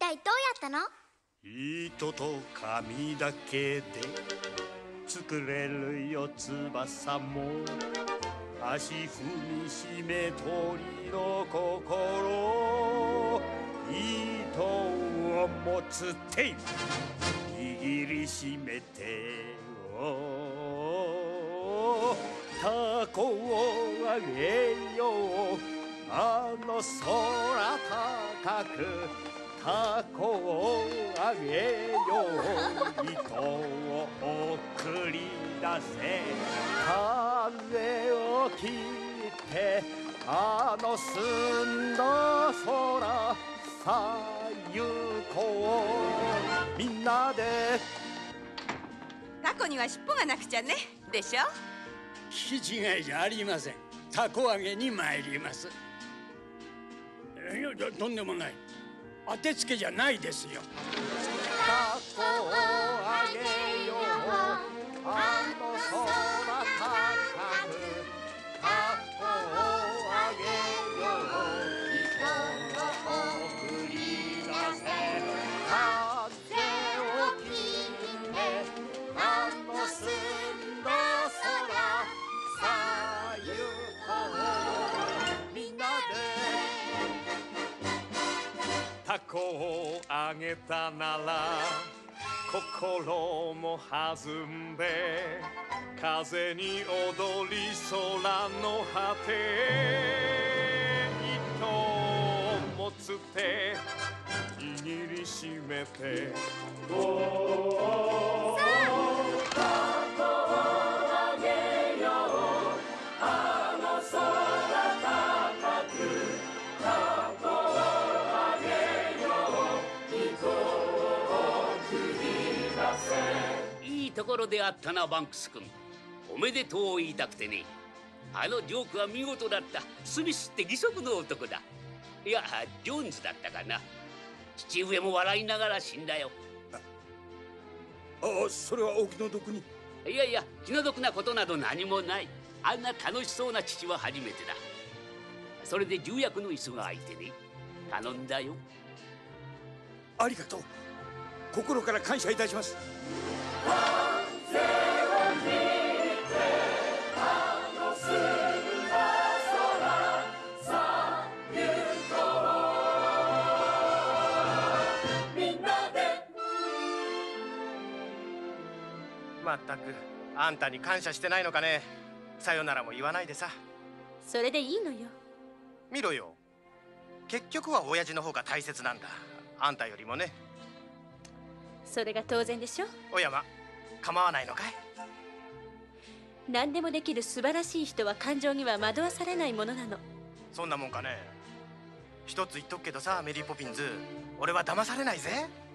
体どうやったの？ 糸と紙だけで作れるよ翼も、足踏みしめ鳥の心、糸を持つ手握りしめてよ、タコをあげよう、あの空高くタコをあげよう、糸を送り出せ、風を切ってあの澄んだ空さ行こう、みんなで。 タコには尻尾がなくちゃね。でしょ。 聞き違いじゃありません。タコ揚げに参ります。とんでもない。当てつけじゃないですよ。 タコをあげよう、あの空高くタコをあげよう、糸を送り出せ、風を切ってあの澄んだ空さ行こう、みんなで。タコをあげたなら心も弾んで、風に踊り空の果て、糸を持つ手握りしめて、 いいところであったな、バンクス君。おめでとうを言いたくてね。あのジョークは見事だった。スミスって義足の男だ。いや、ジョーンズだったかな。父上も笑いながら死んだよ。 それはお気の毒に。 いやいや、気の毒なことなど何もない。あんな楽しそうな父は初めてだ。それで重役の椅子が空いてね、頼んだよ。 ありがとう。心から感謝いたします。 まったくあんたに感謝してないのかね。さよならも言わないでさ。 それでいいのよ。 見ろよ、結局は親父の方が大切なんだ、あんたよりもね。 それが当然でしょ。 お山、構わないのかい？ 何でもできる素晴らしい人は感情には惑わされないものなの。 そんなもんかね。一つ言っとくけどさ、メリーポピンズ、俺は騙されないぜ。